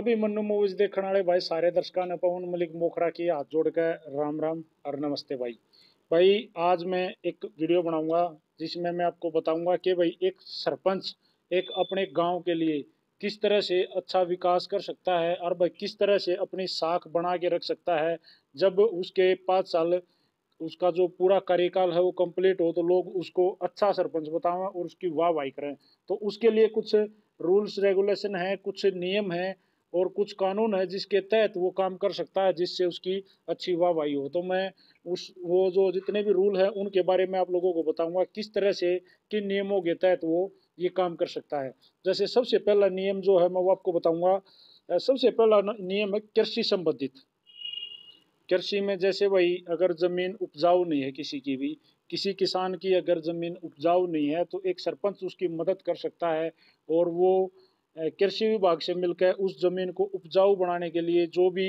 Abhimanyu movies देखने वाले भाई सारे दर्शकों ने पवन मलिक मोखरा की हाथ जोड़ के राम राम और नमस्ते भाई। भाई आज मैं एक वीडियो बनाऊंगा जिसमें मैं आपको बताऊंगा कि भाई एक सरपंच एक अपने गांव के लिए किस तरह से अच्छा विकास कर सकता है और भाई किस तरह से अपनी साख बना के रख सकता है। जब उसके 5 साल उसका जो पूरा कार्यकाल है वो कंप्लीट हो तो लोग उसको अच्छा सरपंच बताएं और उसकी वाहवाही करें। तो उसके लिए कुछ रूल्स रेगुलेशन है, कुछ नियम है और कुछ कानून है जिसके तहत वो काम कर सकता है जिससे उसकी अच्छी वाहवाही हो। तो मैं उस वो जो जितने भी रूल है उनके बारे में आप लोगों को बताऊंगा किस तरह से किन नियमों के तहत वो ये काम कर सकता है। जैसे सबसे पहला नियम जो है मैं वो आपको बताऊंगा। सबसे पहला नियम है कृषि संबंधित। कृषि में जैसे भाई अगर जमीन उपजाऊ नहीं है किसी की भी, किसी किसान की अगर जमीन उपजाऊ नहीं है तो एक सरपंच उसकी मदद कर सकता है और वो कृषि विभाग से मिलकर उस जमीन को उपजाऊ बनाने के लिए जो भी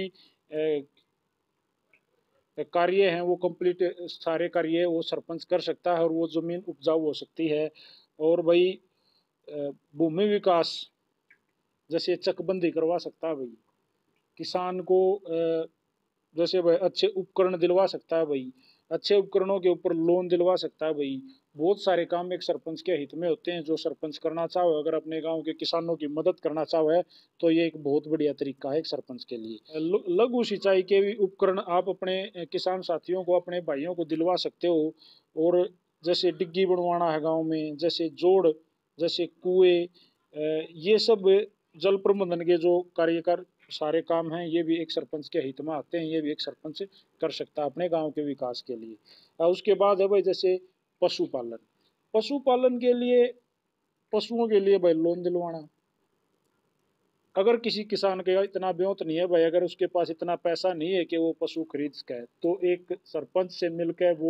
कार्य हैं वो कंप्लीट सारे कार्य वो सरपंच कर सकता है और वो जमीन उपजाऊ हो सकती है। और भाई भूमि विकास जैसे चकबंदी करवा सकता है भाई किसान को। जैसे भाई अच्छे उपकरण दिलवा सकता है भाई, अच्छे उपकरणों के ऊपर लोन दिलवा सकता है भाई। बहुत सारे काम एक सरपंच के हित में होते हैं जो सरपंच करना चाहो अगर अपने गांव के किसानों की मदद करना चाहो है तो ये एक बहुत बढ़िया तरीका है एक सरपंच के लिए। लघु सिंचाई के भी उपकरण आप अपने किसान साथियों को अपने भाइयों को दिलवा सकते हो। और जैसे डिग्गी बनवाना है गाँव में, जैसे जोड़, जैसे कुएं, ये सब जल प्रबंधन के जो कार्यकर सारे काम हैं ये भी एक सरपंच के हित में आते हैं। ये भी एक सरपंच कर सकता है अपने गांव के विकास के लिए। और उसके बाद है भाई जैसे पशुपालन। पशुपालन के लिए पशुओं के लिए भाई लोन दिलवाना। अगर किसी किसान के इतना ब्योत नहीं है भाई, अगर उसके पास इतना पैसा नहीं है कि वो पशु खरीद सके तो एक सरपंच से मिलकर वो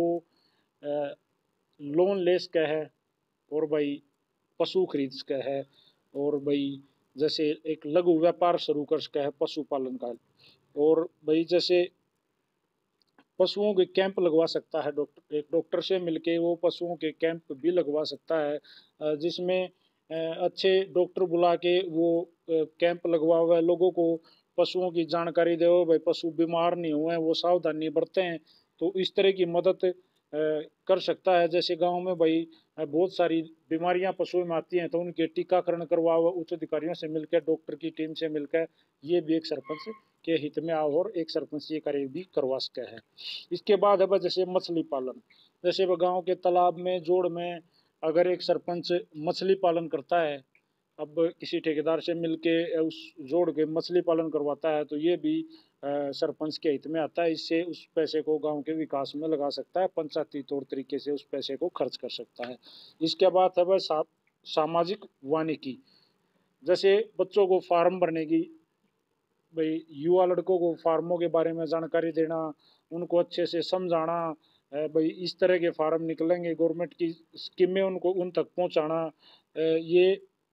लोन ले सके है और भाई पशु खरीद सके है। और भाई जैसे एक लघु व्यापार शुरू कर सके है पशुपालन का। और भाई जैसे पशुओं के कैंप लगवा सकता है डॉक्टर, एक डॉक्टर से मिलके वो पशुओं के कैंप भी लगवा सकता है जिसमें अच्छे डॉक्टर बुला के वो कैंप लगवा हुआ है लोगों को पशुओं की जानकारी दे भाई पशु बीमार नहीं हुए वो सावधानी बरतें हैं। तो इस तरह की मदद कर सकता है। जैसे गांव में भाई बहुत सारी बीमारियां पशुओं में आती हैं तो उनके टीकाकरण करवा हुआ उच्च अधिकारियों से मिलकर डॉक्टर की टीम से मिलकर ये भी एक सरपंच के हित में आओ और एक सरपंच ये कार्य भी करवा सके है। इसके बाद है जैसे मछली पालन। जैसे गांव के तालाब में जोड़ में अगर एक सरपंच मछली पालन करता है, अब किसी ठेकेदार से मिलके उस जोड़ के मछली पालन करवाता है तो ये भी सरपंच के हित में आता है। इससे उस पैसे को गांव के विकास में लगा सकता है, पंचायती तौर तरीके से उस पैसे को खर्च कर सकता है। इसके बाद है वह सामाजिक वानिकी। जैसे बच्चों को फार्म भरने की, भाई युवा लड़कों को फार्मों के बारे में जानकारी देना, उनको अच्छे से समझाना। भाई इस तरह के फार्म निकलेंगे, गवर्नमेंट की स्कीमें उनको उन तक पहुंचाना, ये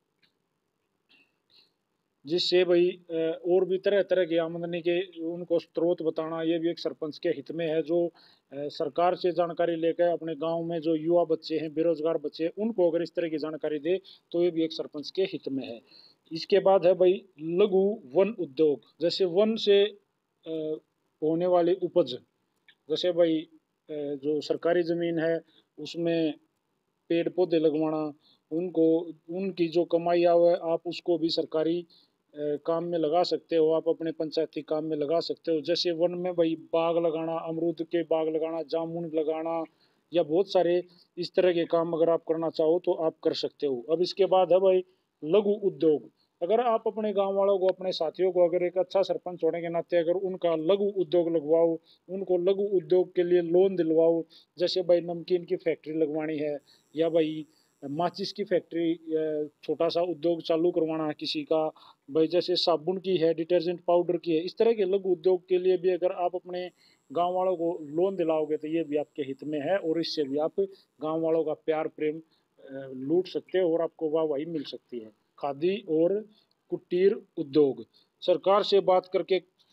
जिससे भाई और भी तरह तरह की आमदनी के उनको स्रोत बताना ये भी एक सरपंच के हित में है। जो सरकार से जानकारी लेकर अपने गांव में जो युवा बच्चे हैं, बेरोजगार बच्चे हैं, उनको अगर इस तरह की जानकारी दे तो ये भी एक सरपंच के हित में है। इसके बाद है भाई लघु वन उद्योग। जैसे वन से होने वाली उपज, जैसे भाई जो सरकारी जमीन है उसमें पेड़ पौधे लगवाना, उनको उनकी जो कमाई आवे आप उसको भी सरकारी काम में लगा सकते हो, आप अपने पंचायती काम में लगा सकते हो। जैसे वन में भाई बाग लगाना, अमरूद के बाग लगाना, जामुन लगाना या बहुत सारे इस तरह के काम अगर आप करना चाहो तो आप कर सकते हो। अब इसके बाद है भाई लघु उद्योग। अगर आप अपने गांव वालों को, अपने साथियों को अगर एक अच्छा सरपंच होने के नाते अगर उनका लघु उद्योग लगवाओ, उनको लघु उद्योग के लिए लोन दिलवाओ, जैसे भाई नमकीन की फैक्ट्री लगवानी है या भाई माचिस की फैक्ट्री, छोटा सा उद्योग चालू करवाना है किसी का, भाई जैसे साबुन की है, डिटर्जेंट पाउडर की है, इस तरह के लघु उद्योग के लिए भी अगर आप अपने गांव वालों को लोन दिलाओगे तो ये भी आपके हित में है और इससे भी आप गांव वालों का प्यार प्रेम लूट सकते हो और आपको वाहवाही मिल सकती है। खादी और कुटीर उद्योग। सरकार से बात करके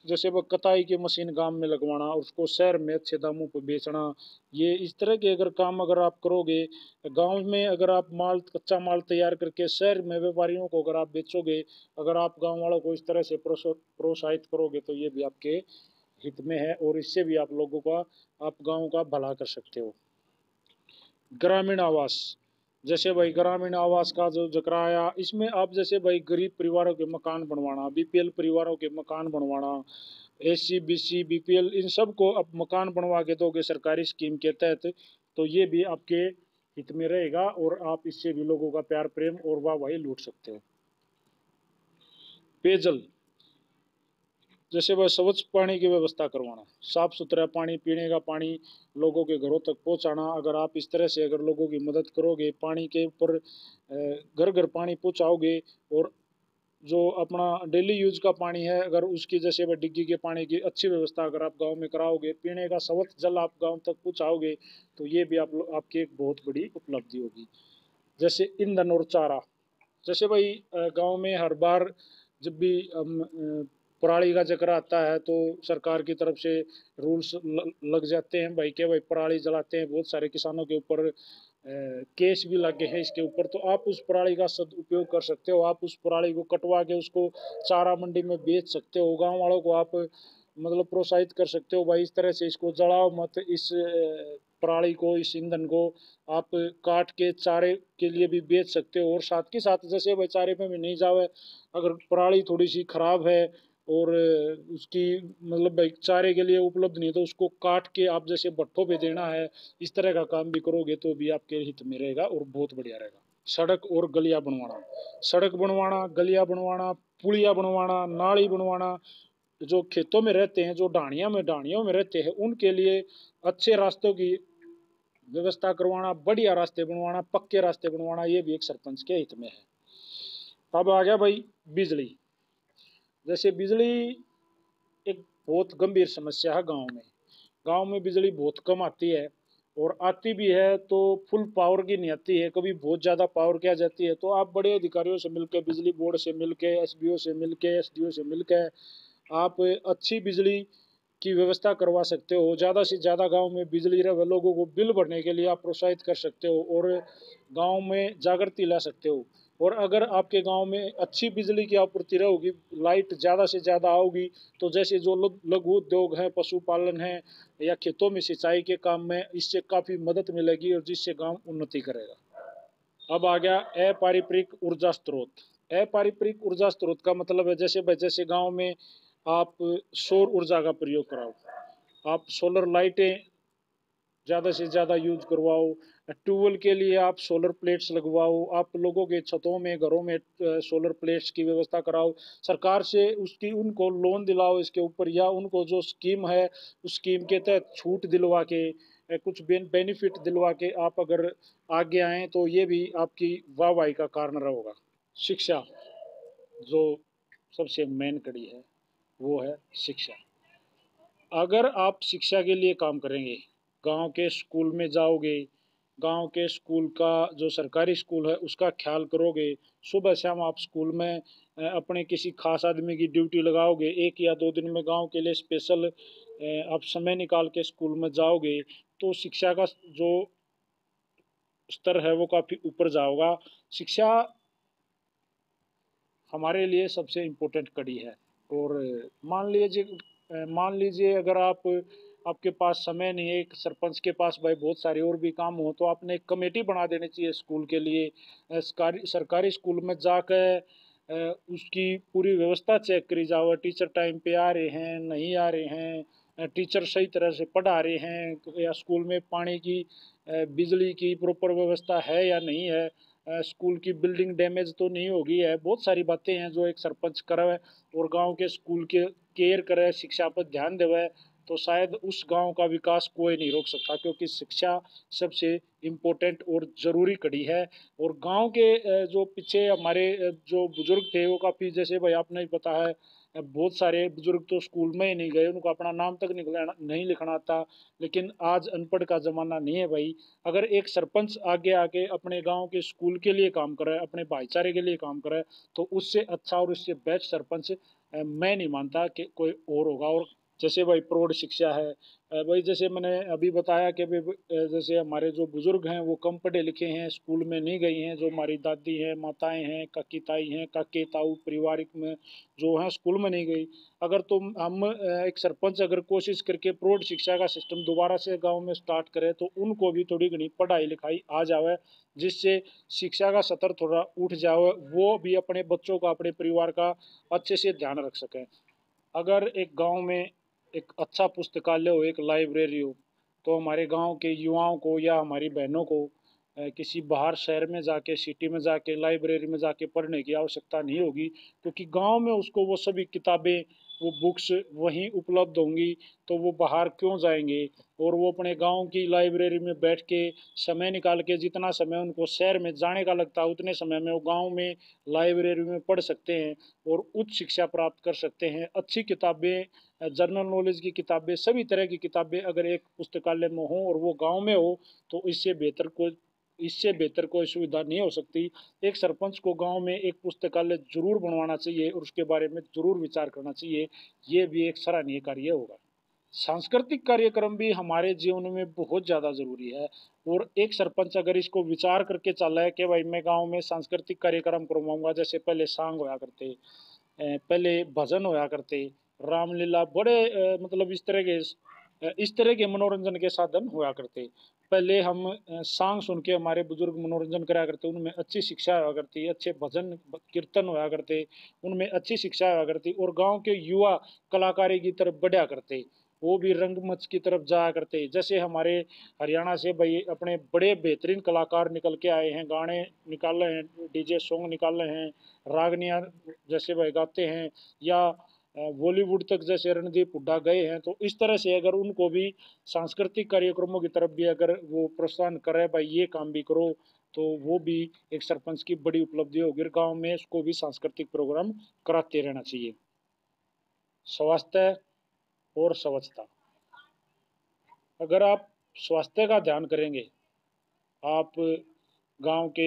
जैसे वो कटाई की मशीन गांव में लगवाना, उसको शहर में अच्छे दामों पर बेचना, ये इस तरह के अगर काम अगर आप करोगे, गांव में अगर आप माल कच्चा माल तैयार करके शहर में व्यापारियों को अगर आप बेचोगे, अगर आप गांव वालों को इस तरह से प्रोत्साहित करोगे तो ये भी आपके हित में है, और इससे भी आप लोगों का, आप गांव का भला कर सकते हो। ग्रामीण आवास, जैसे भाई ग्रामीण आवास का जो जिक्र आया, इसमें आप जैसे भाई गरीब परिवारों के मकान बनवाना, बीपीएल परिवारों के मकान बनवाना, एससी बीसी बीपीएल इन सब को अब मकान बनवा के दोगे सरकारी स्कीम के तहत, तो ये भी आपके हित में रहेगा, और आप इससे भी लोगों का प्यार प्रेम और वाहवाही लूट सकते हो। पेयजल, जैसे वह स्वच्छ पानी की व्यवस्था करवाना, साफ सुथरा पानी, पीने का पानी लोगों के घरों तक पहुंचाना। अगर आप इस तरह से अगर लोगों की मदद करोगे, पानी के ऊपर घर घर पानी पहुंचाओगे, और जो अपना डेली यूज का पानी है अगर उसकी जैसे वह डिग्गी के पानी की अच्छी व्यवस्था अगर आप गांव में कराओगे, पीने का स्वच्छ जल आप गांव तक पहुंचाओगे, तो ये भी आपकी एक बहुत बड़ी उपलब्धि होगी। जैसे ईंधन और चारा, जैसे भाई गांव में हर बार जब भी पराली का जिक्र आता है तो सरकार की तरफ से रूल्स लग जाते हैं भाई, के भाई पराली जलाते हैं, बहुत सारे किसानों के ऊपर केस भी लगे हैं इसके ऊपर, तो आप उस पराली का सदुपयोग कर सकते हो, आप उस पराली को कटवा के उसको चारा मंडी में बेच सकते हो, गांव वालों को आप मतलब प्रोत्साहित कर सकते हो भाई इस तरह से इसको जलाओ मत, इस पराली को, इस ईंधन को आप काट के चारे के लिए भी बेच सकते हो। और साथ के साथ जैसे भाई चारे में भी नहीं जावे, अगर पराली थोड़ी सी खराब है और उसकी मतलब भाई चारे के लिए उपलब्ध नहीं है, तो उसको काट के आप जैसे भट्ठों पे देना है, इस तरह का काम भी करोगे तो भी आपके हित में रहेगा और बहुत बढ़िया रहेगा। सड़क और गलियां बनवाना, सड़क बनवाना, गलियां बनवाना, पुलिया बनवाना, नाली बनवाना, जो खेतों में रहते हैं, जो ढाणियों में रहते हैं, उनके लिए अच्छे रास्तों की व्यवस्था करवाना, बढ़िया रास्ते बनवाना, पक्के रास्ते बनवाना, ये भी एक सरपंच के हित में है। अब आ गया भाई बिजली, जैसे बिजली एक बहुत गंभीर समस्या है गांव में, गांव में बिजली बहुत कम आती है, और आती भी है तो फुल पावर की नहीं आती है, कभी बहुत ज़्यादा पावर की आ जाती है, तो आप बड़े अधिकारियों से मिलकर, बिजली बोर्ड से मिलकर, एसबीओ से मिलकर, एसडीओ से मिलकर आप अच्छी बिजली की व्यवस्था करवा सकते हो। ज़्यादा से ज़्यादा गांव में बिजली रहे, लोगों को बिल भरने के लिए आप प्रोत्साहित कर सकते हो और गांव में जागृति ला सकते हो। और अगर आपके गांव में अच्छी बिजली की आपूर्ति रहेगी, लाइट ज़्यादा से ज़्यादा आओगी, तो जैसे जो लघु उद्योग है, पशुपालन है, या खेतों में सिंचाई के काम में, इससे काफ़ी मदद मिलेगी और जिससे गांव उन्नति करेगा। अब आ गया अपारंपरिक ऊर्जा स्रोत। अपारंपरिक ऊर्जा स्रोत का मतलब है जैसे गांव में आप सौर ऊर्जा का प्रयोग कराओ, आप सोलर लाइटें ज़्यादा से ज़्यादा यूज करवाओ, ट्यूबवेल के लिए आप सोलर प्लेट्स लगवाओ, आप लोगों के छतों में, घरों में सोलर प्लेट्स की व्यवस्था कराओ, सरकार से उसकी उनको लोन दिलाओ इसके ऊपर, या उनको जो स्कीम है उस स्कीम के तहत छूट दिलवा के, कुछ बेनिफिट दिलवा के आप अगर आगे आएँ तो ये भी आपकी वाहवाही का कारण रहेगा। शिक्षा, जो सबसे मेन कड़ी है वो है शिक्षा। अगर आप शिक्षा के लिए काम करेंगे, गांव के स्कूल में जाओगे, गांव के स्कूल का जो सरकारी स्कूल है उसका ख्याल करोगे, सुबह शाम आप स्कूल में अपने किसी खास आदमी की ड्यूटी लगाओगे, 1 या 2 दिन में गांव के लिए स्पेशल आप समय निकाल के स्कूल में जाओगे, तो शिक्षा का जो स्तर है वो काफ़ी ऊपर जाओगा। शिक्षा हमारे लिए सबसे इम्पोर्टेंट कड़ी है। और मान लीजिए अगर आपके पास समय नहीं है, एक सरपंच के पास भाई बहुत सारे और भी काम हो, तो आपने एक कमेटी बना देनी चाहिए स्कूल के लिए, सरकारी स्कूल में जाकर उसकी पूरी व्यवस्था चेक करी जाओ, टीचर टाइम पे आ रहे हैं नहीं आ रहे हैं, टीचर सही तरह से पढ़ा रहे हैं, या स्कूल में पानी की बिजली की प्रॉपर व्यवस्था है या नहीं है, स्कूल की बिल्डिंग डैमेज तो नहीं होगी है, बहुत सारी बातें हैं जो एक सरपंच करे और गांव के स्कूल के केयर करे, शिक्षा पर ध्यान देवे, तो शायद उस गांव का विकास कोई नहीं रोक सकता, क्योंकि शिक्षा सबसे इम्पोर्टेंट और ज़रूरी कड़ी है। और गांव के जो पीछे हमारे जो बुजुर्ग थे वो काफ़ी, जैसे भाई आपने ही पता है, बहुत सारे बुजुर्ग तो स्कूल में ही नहीं गए, उनको अपना नाम तक नहीं लिखना आता, लेकिन आज अनपढ़ का ज़माना नहीं है भाई। अगर एक सरपंच आगे आके अपने गांव के स्कूल के लिए काम करे, अपने भाईचारे के लिए काम करे, तो उससे अच्छा और उससे बेस्ट सरपंच मैं नहीं मानता कि कोई और होगा। और जैसे भाई प्रौढ़ शिक्षा है, भाई जैसे मैंने अभी बताया कि भाई जैसे हमारे जो बुजुर्ग हैं वो कम पढ़े लिखे हैं, स्कूल में नहीं गई हैं, जो हमारी दादी हैं, माताएं हैं, काकी ताई हैं, काके ताऊ पारिवारिक में जो हैं स्कूल में नहीं गई। अगर तुम हम एक सरपंच अगर कोशिश करके प्रौढ़ शिक्षा का सिस्टम दोबारा से गांव में स्टार्ट करे तो उनको भी थोड़ी घनी पढ़ाई लिखाई आ जावे, जिससे शिक्षा का स्तर थोड़ा उठ जावे, वो भी अपने बच्चों का अपने परिवार का अच्छे से ध्यान रख सकें। अगर एक गांव में एक अच्छा पुस्तकालय हो, एक लाइब्रेरी हो, तो हमारे गांव के युवाओं को या हमारी बहनों को किसी बाहर शहर में जाके, सिटी में जाके, लाइब्रेरी में जाके पढ़ने की आवश्यकता नहीं होगी, क्योंकि गांव में उसको वो सभी किताबें, वो बुक्स वहीं उपलब्ध होंगी। तो वो बाहर क्यों जाएंगे, और वो अपने गांव की लाइब्रेरी में बैठ के समय निकाल के, जितना समय उनको शहर में जाने का लगता है उतने समय में वो गांव में लाइब्रेरी में पढ़ सकते हैं और उच्च शिक्षा प्राप्त कर सकते हैं। अच्छी किताबें, जनरल नॉलेज की किताबें, सभी तरह की किताबें अगर एक पुस्तकालय में हो और वो गांव में हो, तो इससे बेहतर कोई सुविधा नहीं हो सकती। एक सरपंच को गांव में एक पुस्तकालय जरूर बनवाना चाहिए और उसके बारे में जरूर विचार करना चाहिए। ये भी एक सराहनीय कार्य होगा। सांस्कृतिक कार्यक्रम भी हमारे जीवन में बहुत ज़्यादा ज़रूरी है, और एक सरपंच अगर इसको विचार करके चला है कि भाई मैं गांव में सांस्कृतिक कार्यक्रम करवाऊंगा, जैसे पहले सांग होया करते, पहले भजन होया करते, रामलीला, बड़े मतलब इस तरह के मनोरंजन के साधन होया करते। पहले हम सांग सुन के हमारे बुजुर्ग मनोरंजन करा करते, उनमें अच्छी शिक्षा होया करती, अच्छे भजन कीर्तन होया करते, उनमें अच्छी शिक्षा होया करती, और गांव के युवा कलाकारी की तरफ बढ़ा करते, वो भी रंगमंच की तरफ जाया करते। जैसे हमारे हरियाणा से भाई अपने बड़े बेहतरीन कलाकार निकल के आए हैं, गाने निकाल रहे हैं, डीजे सॉन्ग निकाल रहे हैं, रागनियां जैसे भाई गाते हैं, या बॉलीवुड तक जैसे रणदीप हुड्डा गए हैं। तो इस तरह से अगर उनको भी सांस्कृतिक कार्यक्रमों की तरफ भी अगर वो प्रोत्साहन करे, भाई ये काम भी करो, तो वो भी एक सरपंच की बड़ी उपलब्धि होगी। गांव में उसको भी सांस्कृतिक प्रोग्राम कराते रहना चाहिए। स्वास्थ्य और स्वच्छता, अगर आप स्वास्थ्य का ध्यान करेंगे, आप गांव के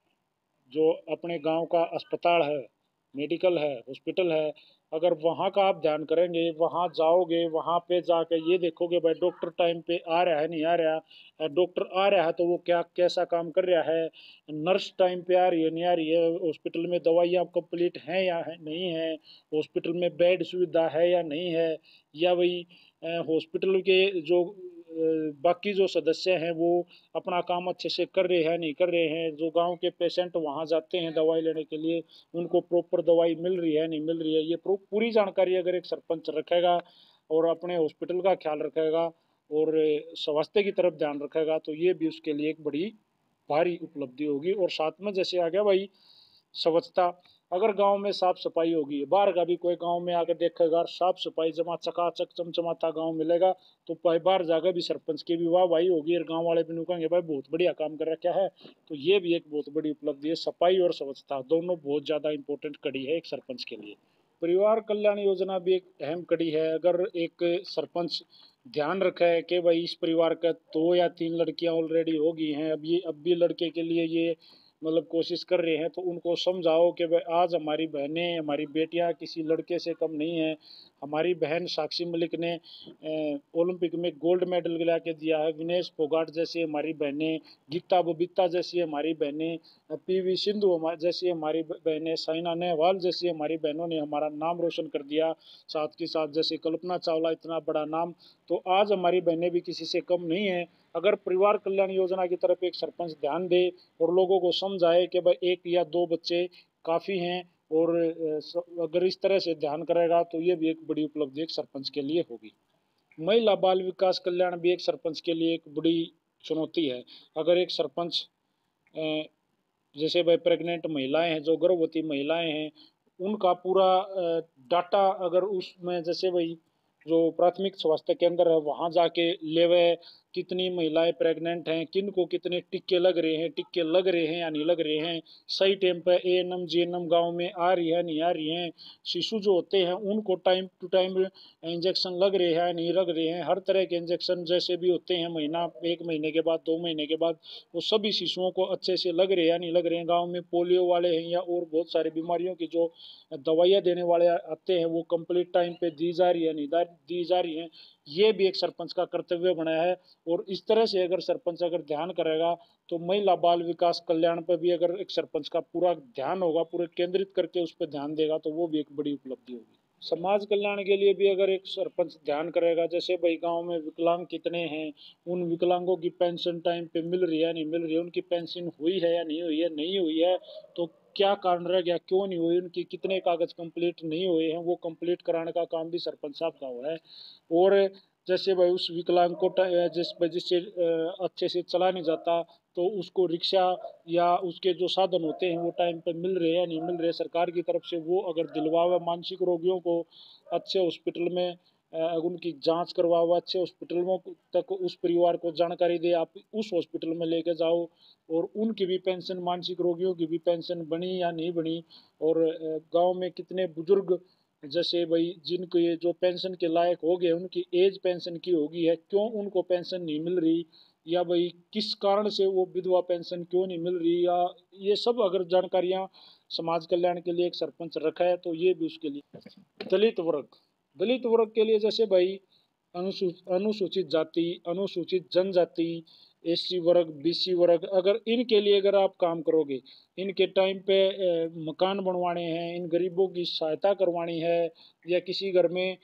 जो अपने गांव का अस्पताल है, मेडिकल है, हॉस्पिटल है, अगर वहाँ का आप ध्यान करेंगे, वहाँ जाओगे, वहाँ पे जाके ये देखोगे भाई डॉक्टर टाइम पे आ रहा है नहीं आ रहा, डॉक्टर आ रहा है तो वो क्या कैसा काम कर रहा है, नर्स टाइम पे आ रही है नहीं आ रही है, हॉस्पिटल में दवाइयाँ कंप्लीट हैं या नहीं है, हॉस्पिटल में बेड सुविधा है या नहीं है, या वही हॉस्पिटल के जो बाकी जो सदस्य हैं वो अपना काम अच्छे से कर रहे हैं नहीं कर रहे हैं, जो गांव के पेशेंट वहां जाते हैं दवाई लेने के लिए, उनको प्रॉपर दवाई मिल रही है नहीं मिल रही है, ये पूरी जानकारी अगर एक सरपंच रखेगा और अपने हॉस्पिटल का ख्याल रखेगा और स्वास्थ्य की तरफ ध्यान रखेगा, तो ये भी उसके लिए एक बड़ी भारी उपलब्धि होगी। और साथ में जैसे आ गया भाई स्वच्छता, अगर गांव में साफ सफाई होगी, बाहर का भी कोई गांव में आकर देखेगा साफ सफाई जमा चकाचक चमचमाता गांव मिलेगा, तो बाहर जाकर भी सरपंच की भी वाह वाही होगी और गांव वाले भी नुकेंगे भाई बहुत बढ़िया काम कर रखा है। तो ये भी एक बहुत बड़ी उपलब्धि है। सफाई और स्वच्छता दोनों बहुत ज्यादा इंपॉर्टेंट कड़ी है एक सरपंच के लिए। परिवार कल्याण योजना भी एक अहम कड़ी है। अगर एक सरपंच ध्यान रखा है कि भाई इस परिवार का 2 या 3 लड़कियां ऑलरेडी हो गई हैं, अब भी लड़के के लिए ये मतलब कोशिश कर रहे हैं, तो उनको समझाओ कि भाई आज हमारी बहनें, हमारी बेटियां किसी लड़के से कम नहीं है। हमारी बहन साक्षी मलिक ने ओलंपिक में गोल्ड मेडल ला के दिया है, विनेश फोगाट जैसी हमारी बहनें, गीता बबीता जैसी हमारी बहनें, पीवी सिंधु जैसी हमारी बहनें, साइना नेहवाल जैसी हमारी बहनों ने हमारा नाम रोशन कर दिया, साथ के साथ जैसे कल्पना चावला इतना बड़ा नाम, तो आज हमारी बहनें भी किसी से कम नहीं है। अगर परिवार कल्याण योजना की तरफ एक सरपंच ध्यान दे और लोगों को समझाए कि भाई 1 या 2 बच्चे काफ़ी हैं, और अगर इस तरह से ध्यान करेगा तो ये भी एक बड़ी उपलब्धि एक सरपंच के लिए होगी। महिला बाल विकास कल्याण भी एक सरपंच के लिए एक बड़ी चुनौती है। अगर एक सरपंच जैसे भाई प्रेग्नेंट महिलाएं हैं, जो गर्भवती महिलाएं हैं, उनका पूरा डाटा अगर उसमें जैसे भाई जो प्राथमिक स्वास्थ्य केंद्र है वहाँ जाके लेवे, कितनी महिलाएं प्रेग्नेंट हैं, किन को कितने टिक्के लग रहे हैं, टिक्के लग रहे हैं या नहीं लग रहे हैं, सही टाइम पर एएनएम जीएनएम गांव में आ रही है नहीं आ रही हैं, शिशु जो होते हैं उनको टाइम टू टाइम इंजेक्शन लग रहे हैं नहीं लग रहे हैं, हर तरह के इंजेक्शन जैसे भी होते हैं महीना 1 महीने के बाद 2 महीने के बाद वो सभी शिशुओं को अच्छे से लग रहे हैं नहीं लग रहे हैं। गाँव में पोलियो वाले हैं या और बहुत सारी बीमारियों की जो दवाइयाँ देने वाले आते हैं वो कंप्लीट टाइम पे दी जा रही है नहीं दी जा रही हैं। ये भी एक सरपंच का कर्तव्य बना है। और इस तरह से अगर सरपंच अगर ध्यान करेगा तो महिला बाल विकास कल्याण पर भी अगर एक सरपंच का पूरा ध्यान होगा, पूरे केंद्रित करके उस पर ध्यान देगा तो वो भी एक बड़ी उपलब्धि होगी। समाज कल्याण के लिए भी अगर एक सरपंच ध्यान करेगा, जैसे भाई गांव में विकलांग कितने हैं, उन विकलांगों की पेंशन टाइम पे मिल रही है नहीं मिल रही है, उनकी पेंशन हुई है या नहीं हुई है, नहीं हुई है तो क्या कारण रह गया, क्यों नहीं हुई, उनकी कितने कागज कंप्लीट नहीं हुए हैं, वो कंप्लीट कराने का काम भी सरपंच साहब का हुआ है। और जैसे भाई उस विकलांग को जिससे अच्छे से चला नहीं जाता तो उसको रिक्शा या उसके जो साधन होते हैं वो टाइम पर मिल रहे हैं नहीं मिल रहे, सरकार की तरफ से वो अगर दिलवावे, मानसिक रोगियों को अच्छे हॉस्पिटल में उनकी जांच करवाओ, अच्छे हॉस्पिटलों तक उस परिवार को जानकारी दे, आप उस हॉस्पिटल में लेके जाओ और उनकी भी पेंशन, मानसिक रोगियों की भी पेंशन बनी या नहीं बनी। और गांव में कितने बुजुर्ग जैसे भाई जिनको ये जो पेंशन के लायक हो गए, उनकी एज पेंशन की होगी है, क्यों उनको पेंशन नहीं मिल रही, या भाई किस कारण से वो विधवा पेंशन क्यों नहीं मिल रही, या ये सब अगर जानकारियां समाज कल्याण के लिए एक सरपंच रखा है तो ये भी उसके लिए। दलित वर्ग के लिए जैसे भाई अनुसूचित जाति, अनुसूचित जनजाति, एससी वर्ग, बीसी वर्ग, अगर इनके लिए अगर आप काम करोगे, इनके टाइम पे मकान बनवाने हैं, इन गरीबों की सहायता करवानी है, या किसी घर में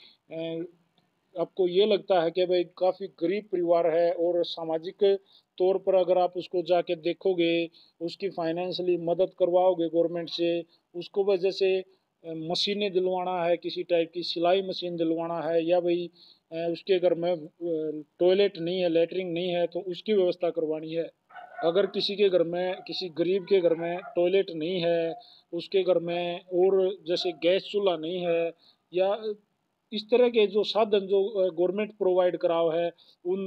आपको ये लगता है कि भाई काफ़ी गरीब परिवार है और सामाजिक तौर पर अगर आप उसको जाके देखोगे, उसकी फाइनेंशियली मदद करवाओगे गवर्नमेंट से, उसको वजह से मशीनें दिलवाना है, किसी टाइप की सिलाई मशीन दिलवाना है, या भाई उसके घर में टॉयलेट नहीं है, लेटरिन नहीं है तो उसकी व्यवस्था करवानी है। अगर किसी के घर में, किसी गरीब के घर में टॉयलेट नहीं है, उसके घर में और जैसे गैस चूल्हा नहीं है, या इस तरह के जो साधन जो गवर्नमेंट प्रोवाइड कराओ है, उन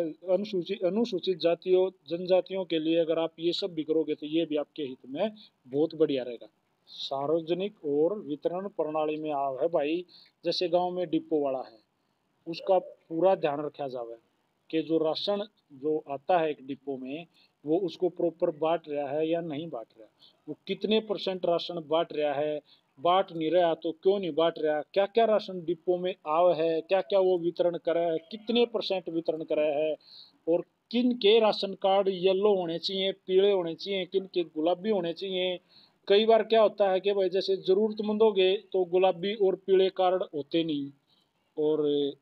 अनुसूचित जातियों जनजातियों के लिए अगर आप ये सब भी करोगे तो ये भी आपके हित में बहुत बढ़िया रहेगा। सार्वजनिक और वितरण प्रणाली में आओ है भाई, जैसे गांव में डिपो वाला है, उसका पूरा ध्यान रखा जावे कि जो राशन जो आता है एक डिपो में वो उसको प्रॉपर बांट रहा है या नहीं बांट रहा, वो कितने परसेंट राशन बांट रहा है, बांट नहीं रहा तो क्यों नहीं बांट रहा, क्या क्या राशन डिपो में आव है, क्या क्या वो वितरण करे है, कितने परसेंट वितरण करे है, और किन के राशन कार्ड येलो होने चाहिए, पीले होने चाहिए, किन के गुलाबी होने चाहिए। कई बार क्या होता है कि भाई जैसे जरूरतमंदों के तो गुलाबी और पीले कार्ड होते नहीं, और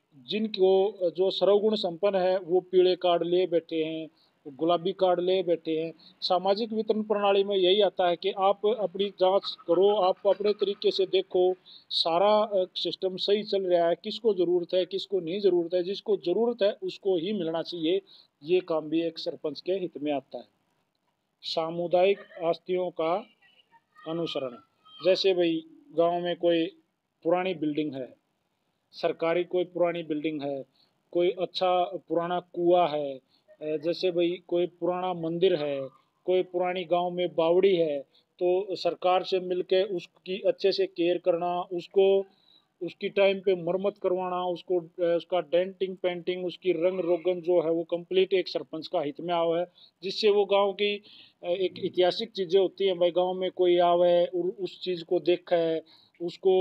जिनको जो सर्वगुण संपन्न है वो पीले कार्ड ले बैठे हैं, गुलाबी कार्ड ले बैठे हैं। सामाजिक वितरण प्रणाली में यही आता है कि आप अपनी जांच करो, आप अपने तरीके से देखो सारा सिस्टम सही चल रहा है, किसको ज़रूरत है किसको नहीं ज़रूरत है, जिसको ज़रूरत है उसको ही मिलना चाहिए। ये काम भी एक सरपंच के हित में आता है। सामुदायिक आस्तियों का अनुसरण, जैसे भाई गांव में कोई पुरानी बिल्डिंग है, सरकारी कोई पुरानी बिल्डिंग है, कोई अच्छा पुराना कुआं है, जैसे भाई कोई पुराना मंदिर है, कोई पुरानी गांव में बावड़ी है, तो सरकार से मिलके उसकी अच्छे से केयर करना, उसको उसकी टाइम पे मरम्मत करवाना, उसको उसका डेंटिंग पेंटिंग, उसकी रंग रोगन जो है वो कंप्लीट एक सरपंच का हित में आवा है, जिससे वो गांव की एक ऐतिहासिक चीज़ें होती हैं भाई, गांव में कोई आवे और उस चीज़ को देखा है, उसको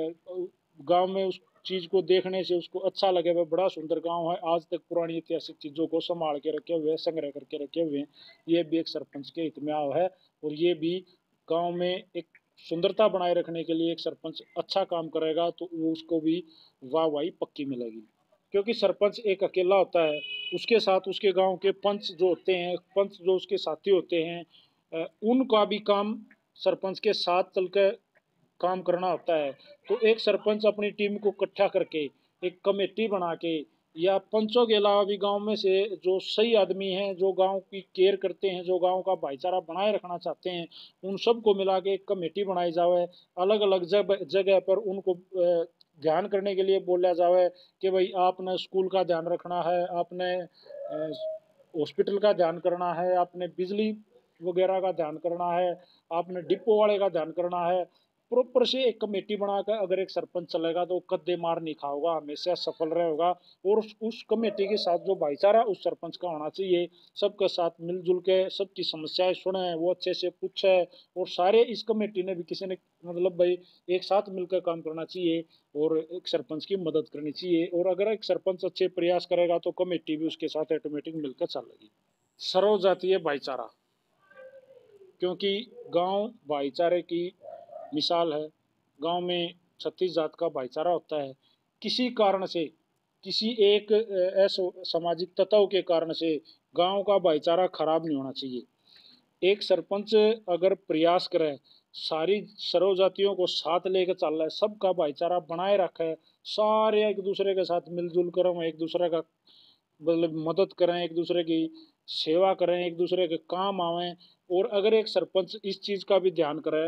गांव में उस चीज़ को देखने से उसको अच्छा लगे, वह बड़ा सुंदर गांव है, आज तक पुरानी ऐतिहासिक चीज़ों को संभाल के रखे हुए हैं, संग्रह करके रखे हुए हैं। ये भी एक सरपंच के हित में आव है, और ये भी गांव में एक सुंदरता बनाए रखने के लिए एक सरपंच अच्छा काम करेगा तो वो उसको भी वाहवाही पक्की मिलेगी। क्योंकि सरपंच एक अकेला होता है, उसके साथ उसके गांव के पंच जो होते हैं, पंच जो उसके साथी होते हैं, उनका भी काम सरपंच के साथ चलकर काम करना होता है। तो एक सरपंच अपनी टीम को इकट्ठा करके एक कमेटी बना के, या पंचों के अलावा भी गांव में से जो सही आदमी हैं, जो गांव की केयर करते हैं, जो गांव का भाईचारा बनाए रखना चाहते हैं, उन सबको मिला के एक कमेटी बनाई जाए, अलग अलग जगह पर उनको ध्यान करने के लिए बोला जावे कि भाई आपने स्कूल का ध्यान रखना है, आपने हॉस्पिटल का ध्यान करना है, आपने बिजली वगैरह का ध्यान करना है, आपने डिपो वाले का ध्यान करना है। प्रॉपर से एक कमेटी बनाकर अगर एक सरपंच चलेगा तो कद्दे मार नहीं खाओगा, हमेशा सफल रहेगा। और उस कमेटी के साथ जो भाईचारा उस सरपंच का होना चाहिए, सबके साथ मिलजुल के सबकी समस्याएं सुने, वो अच्छे से पूछे। और सारे इस कमेटी ने भी किसी ने मतलब भाई एक साथ मिलकर काम करना चाहिए और एक सरपंच की मदद करनी चाहिए। और अगर एक सरपंच अच्छे प्रयास करेगा तो कमेटी भी उसके साथ ऑटोमेटिक मिलकर चलेगी। सर्व जातीय भाईचारा, क्योंकि गांव भाईचारे की मिसाल है। गांव में 36 जात का भाईचारा होता है। किसी कारण से, किसी एक ऐसे सामाजिक तत्व के कारण से गांव का भाईचारा खराब नहीं होना चाहिए। एक सरपंच अगर प्रयास करे, सारी सर्व जातियों को साथ लेकर चल रहा है, सबका भाईचारा बनाए रखे, सारे एक दूसरे के साथ मिलजुल कर एक दूसरे का मतलब मदद करें, एक दूसरे की सेवा करें, एक दूसरे के काम आवें। और अगर एक सरपंच इस चीज का भी ध्यान करे,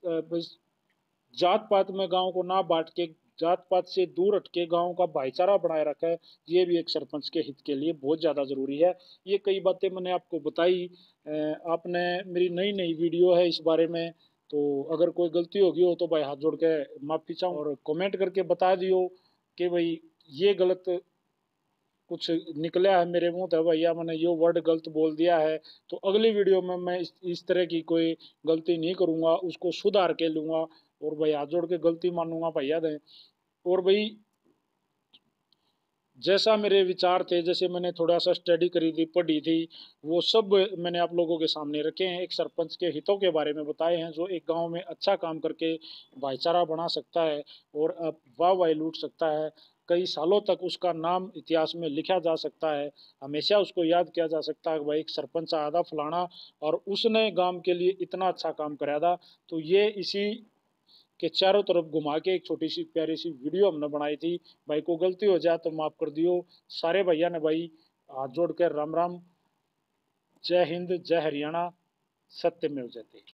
जात पात में गांव को ना बांट के, जात पात से दूर हटके गांव का भाईचारा बनाए रखे, ये भी एक सरपंच के हित के लिए बहुत ज्यादा जरूरी है। ये कई बातें मैंने आपको बताई। आपने मेरी नई नई वीडियो है इस बारे में, तो अगर कोई गलती होगी हो तो भाई हाथ जोड़ के माफी चाहूँ, और कमेंट करके बता दियो कि भाई ये गलत कुछ निकला है मेरे मुंह से, भैया मैंने ये वर्ड गलत बोल दिया है। तो अगली वीडियो में मैं इस तरह की कोई गलती नहीं करूंगा, उसको सुधार के लूंगा और भाई हाथ जोड़ के गलती मानूंगा, भैया दें। और भाई जैसा मेरे विचार थे, जैसे मैंने थोड़ा सा स्टडी करी थी, पढ़ी थी, वो सब मैंने आप लोगों के सामने रखे हैं। एक सरपंच के हितों के बारे में बताए हैं, जो एक गांव में अच्छा काम करके भाईचारा बना सकता है और वाह वाह लूट सकता है। कई सालों तक उसका नाम इतिहास में लिखा जा सकता है, हमेशा उसको याद किया जा सकता है कि भाई एक सरपंच आया था फलाना और उसने गांव के लिए इतना अच्छा काम कराया था। तो ये इसी के चारों तरफ घुमा के एक छोटी सी प्यारी सी वीडियो हमने बनाई थी। भाई को गलती हो जाए तो माफ कर दियो। सारे भैया ने भाई हाथ जोड़ के राम राम, जय हिंद, जय हरियाणा, सत्यमेव जयते।